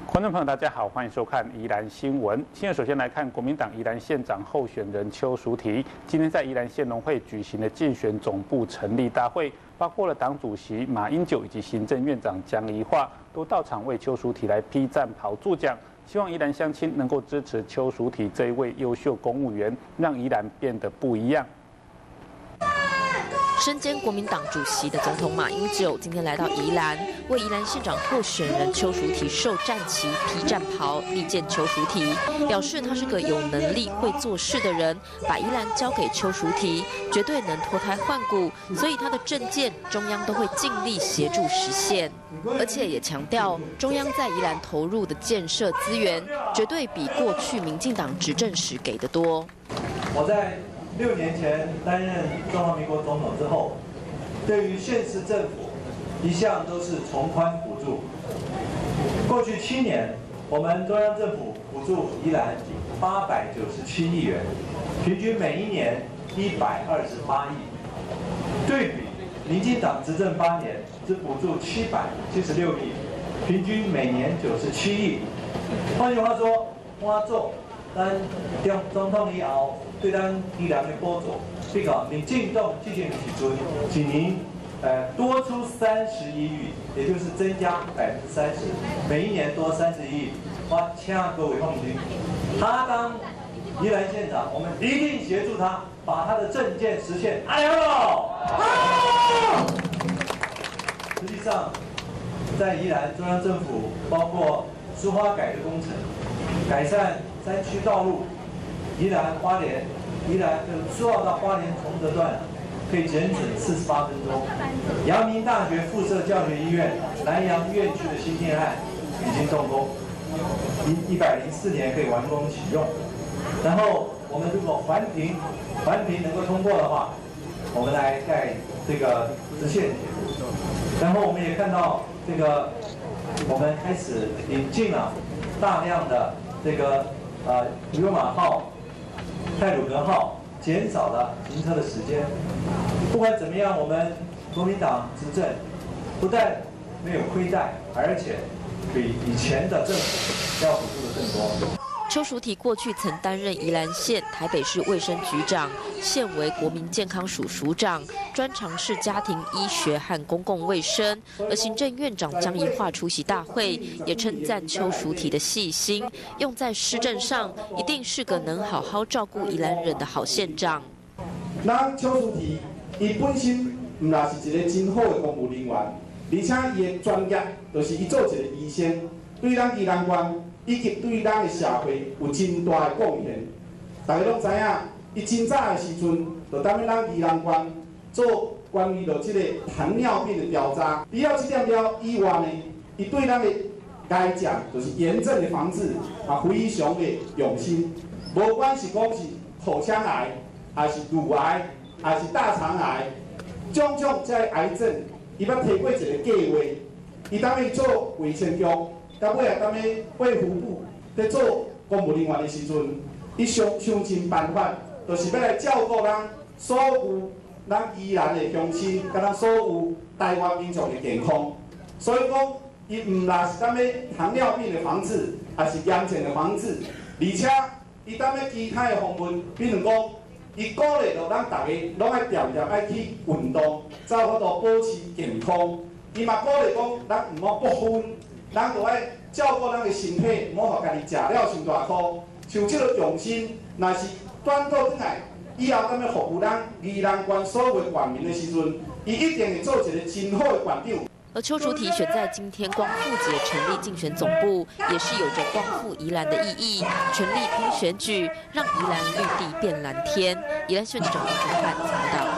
观众朋友，大家好，欢迎收看宜兰新闻。现在首先来看国民党宜兰县长候选人邱淑媞，今天在宜兰县农会举行的竞选总部成立大会，包括了党主席马英九以及行政院长江宜樺都到场为邱淑媞来披战袍助讲，希望宜兰乡亲能够支持邱淑媞这一位优秀公务员，让宜兰变得不一样。 身兼国民党主席的总统马英九今天来到宜兰，为宜兰县长候选人邱淑媞授战旗、披战袍，力荐邱淑媞，表示他是个有能力、会做事的人，把宜兰交给邱淑媞，绝对能脱胎换骨。所以他的政见，中央都会尽力协助实现，而且也强调，中央在宜兰投入的建设资源，绝对比过去民进党执政时给的多。 我在 6年前担任中华民国总统之后，对于县市政府一向都是从宽补助。过去7年，我们中央政府补助宜兰897亿元，平均每一年128亿。对比民进党执政8年，只补助776亿，平均每年97亿。换句话说，我做咱总统以后。 对咱宜兰的补助，比较民进党这件时阵，一年多出31亿，也就是增加30%，每一年多31亿。我请各位放心，他当宜兰县长，我们一定协助他把他的政见实现。哎呦！实际上，在宜兰中央政府包括苏花改的工程，改善山区道路。 宜兰花莲，宜兰就苏澳到花莲崇德段可以节省48分钟。阳明大学附设教学医院南洋院区的新建案已经动工，104年可以完工启用。然后我们如果环评能够通过的话，我们来盖这个支线铁路。然后我们也看到这个，我们开始引进了大量的这个牛马号。 太鲁阁号减少了停车的时间。不管怎么样，我们国民党执政不但没有亏待，而且比以前的政府要补助的更多。 邱淑媞过去曾担任宜兰县台北市卫生局长，现为国民健康署署长，专长是家庭医学和公共卫生。而行政院长江宜樺出席大会，也称赞邱淑媞的细心，用在施政上，一定是个能好好照顾宜兰人的好县长。 咱邱淑媞，伊本身唔但是一个真好的公务人员，而且伊的专业就是伊做一个医生，对咱宜兰县。 以及对咱的社会有真大的贡献。大家拢知影，伊真早的时阵，就担任咱宜兰县做关于着这个糖尿病的调查。除了这点了以外呢，伊对咱的该讲就是炎症的防治非常的用心。无管是讲是口腔癌，还是乳癌，还是大肠癌，种种这癌症，伊捌提过一个计划，伊当去做卫生局。 到尾啊，当咧卫福部在做公务人员的时阵，伊想尽办法，就是要来照顾咱所有咱宜兰的乡亲，甲咱所有台湾民众的健康。所以讲，伊唔但是当咧糖尿病的防治，还是癌症的防治，而且伊当咧其他的方面，比如讲，伊鼓励着咱大家拢爱常常爱去运动，才有法度保持健康。伊嘛鼓励讲，咱唔好不分。 咱就爱照顾咱的身体，莫互家己食了伤大苦。像这个用心，若是转到转来，以后咱要服务咱宜兰县所有的县民的时阵，伊一定会做一个真好的县长。 而邱淑媞选在今天光复节成立竞选总部，也是有着光复宜兰的意义，全力拼选举，让宜兰绿地变蓝天。宜兰县长陈汉报道。